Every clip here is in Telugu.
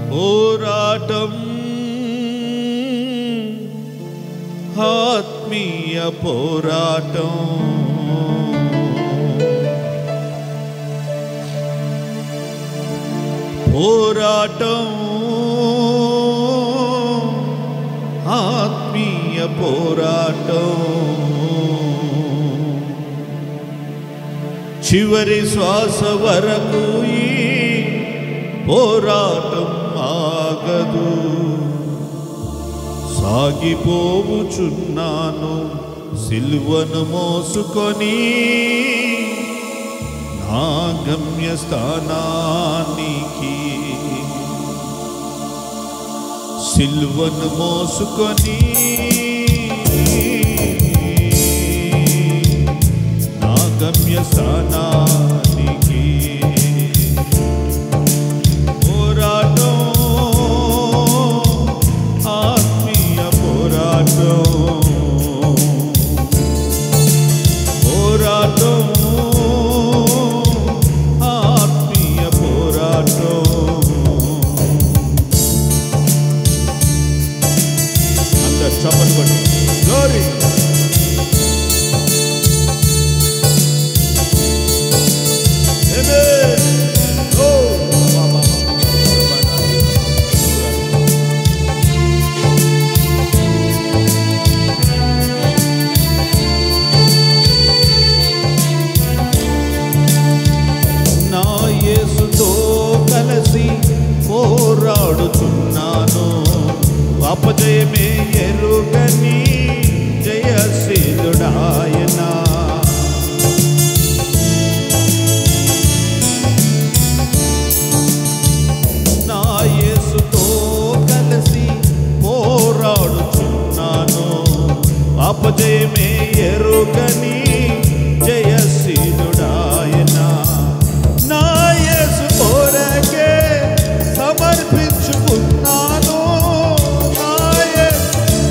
పోరాటం ఆత్మీయ పోరాటం పోరాటం ఆత్మీయ పోరాటం చివరి శ్వాస వరకు ఈ పోరాటం ఆగదు సాగిపోవుచున్నాను సిలువను మోసుకొని నా గమ్యస్థానానికి సిలువను మోసుకొని నా గమ్యస్థానానికి పోరాటం ఆత్మీయ పోరాటం పోరాటం ఆత్మీయ పోరాటం అందరు చప్పట్లు కొట్టి గ్లోరీ నా యేసుతో కలిసి పోరాడుచున్నాను అపజయమే ఎరుగని జయశీలుడాయన నా యేసుతో కలిసి పోరాడుచున్నాను అపజయమే ఎరుగని జయశీలుడాయన నా యేసు కొరకే సమర్పించుకున్నాను నా యేసు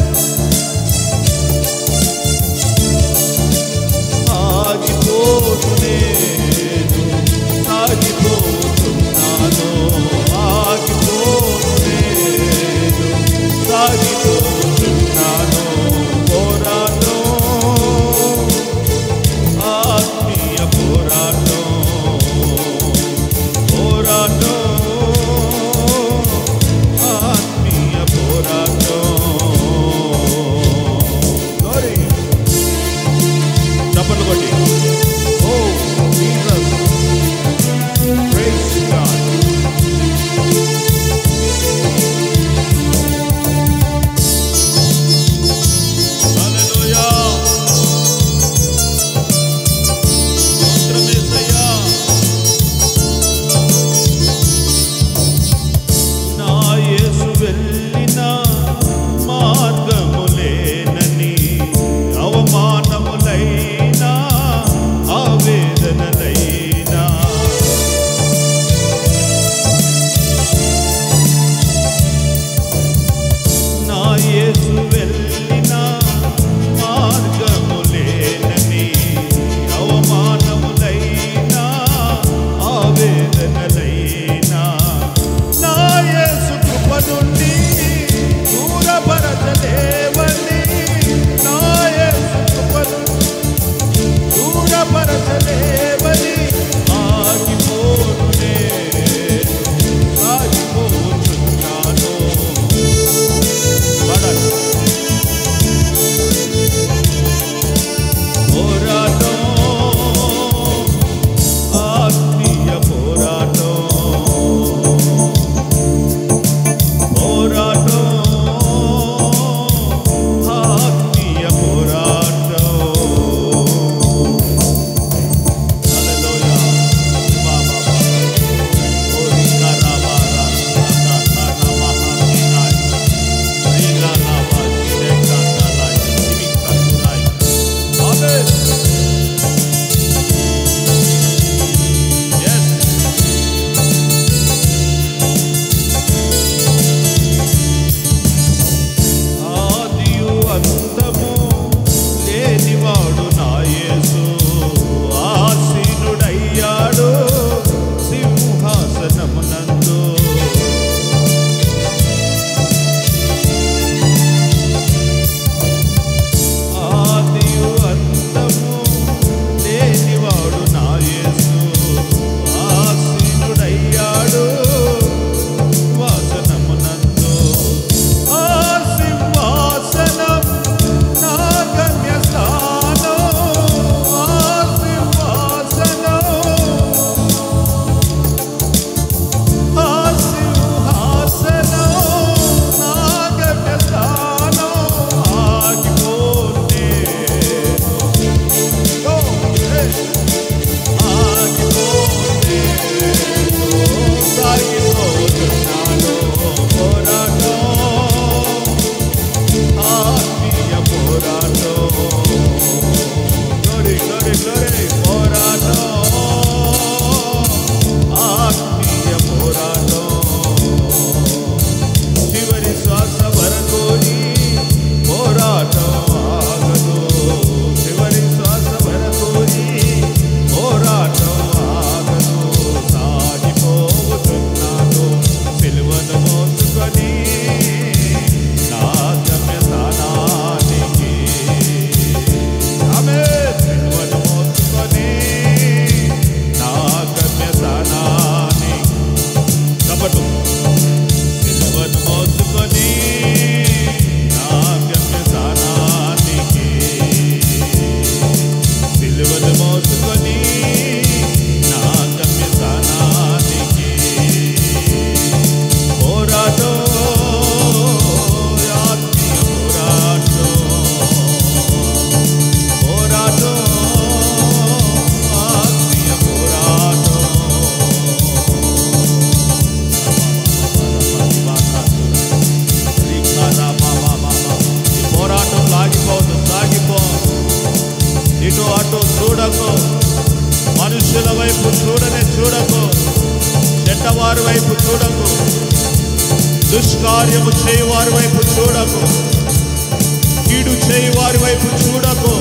చూడకు, దుష్కార్యము చేయి వారి వైపు చూడకు, కీడు చేయి వారి వైపు చూడకు.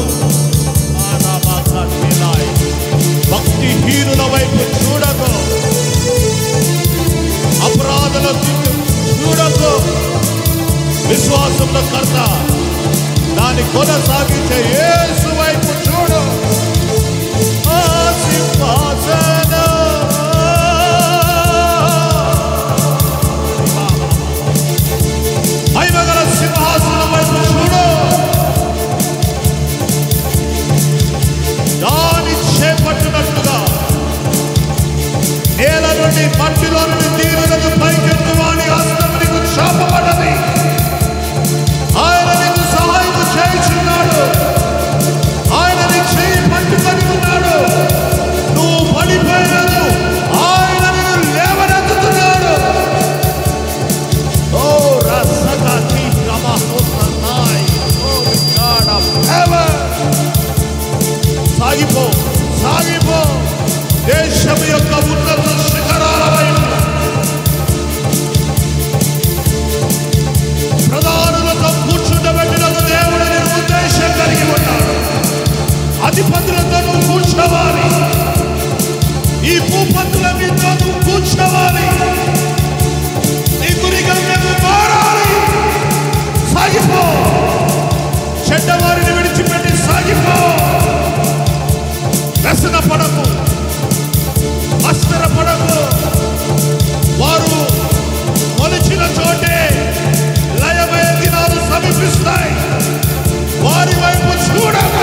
భక్తిహీనుల వైపు చూడకు, అపరాధుల చూడకు. విశ్వాసంలో కర్త, దాన్ని కొనసాగించే యేసు వైపు చూడు. ఆ సింహాసనం మహిమగల సింహాసనం వైపు చూడు. దాన్ని చేపట్టినట్టుగా నేల నుండి మట్టిలో నుండి తీరులను పైకెత్తు వాని హస్తం నీకు చాపబడ్డది. ఆయన నీకు సహాయం చేయుచున్నాడు. ఆయన నీ చేయి పట్టుకొని ఉన్నాడు. నువ్వు పడిపోయినను ఆయన నిన్ను లేవనెత్తుతున్నాడు. ఓ రసగతి కమహోసనాయ్, ఓ గాడ్ ఆఫ్ హెవెన్. సాగిపో, సాగిపో దేశం యొక్క ఉన్నత శిఖరాల వైపు. ప్రధానులతో కూర్చుండబెట్టిన దేవుడు నేను ఉద్దేశం కలిగి ఉన్నాడు. అధిపతులతో నువ్వు కూర్చోవాలి. ఈ భూపతుల మీద నువ్వు కూర్చోవాలి. నీ గురిగా నువ్వు మారాలి. సాగిపో, చెడ్డవారిని విడిచిపెట్టి సాగిపో. వ్యసన పడకు, అస్థిరపడకు. వారు మొలిచిన చోటే లయమయ్యే దినాలు సమీపిస్తాయి. వారి వైపు చూడకు.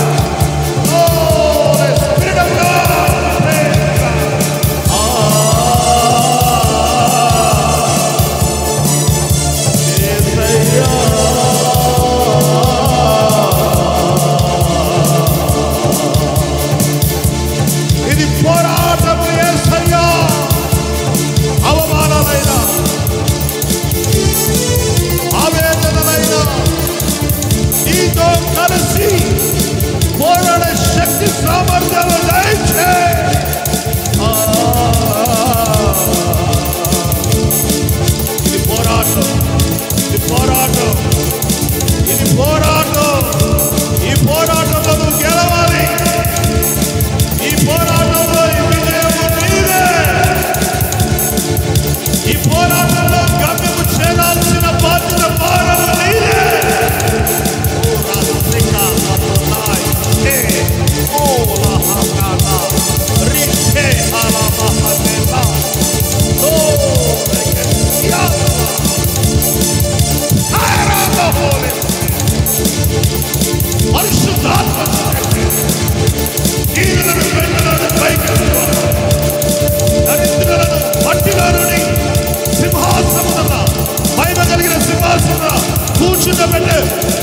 స్పిరిట్ ఆఫ్ గాడ్, యేసయ్యా. ఇది పోరాటం యేసయ్యా. అవమానాలైన, ఆవేదనలైన నీతో కలిసి పోరాడే శక్తి సామర్థ్యాలు దయచే. ఇది పోరాటం, ఇది పోరాటం, ఇది పోరాటం. ఈ పోరాటంలో నువ్వు గెలవాలి. ఈ పోరాటంలో ఈ విజయము నీదే. ఈ పోరాటంలో గమ్యము చేరాల్సిన బాధ్యత భారము నీదే. పరిశుద్ధాత్మ దరిద్రులను మట్టిలో నుండి సింహాసనమున, మహిమ కలిగిన సింహాసనమున కూర్చుండబెట్టే